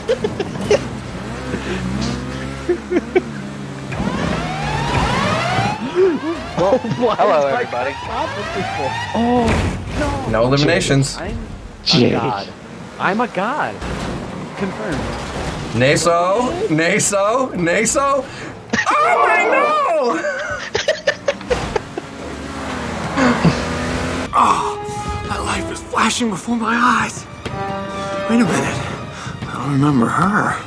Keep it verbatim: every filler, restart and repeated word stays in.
Well, hello everybody. Oh no! No eliminations. I'm a Jake. god. I'm a god. Confirmed. Naso, Naso, Naso. Oh my no! Oh, that life is flashing before my eyes. Wait a minute. I don't remember her.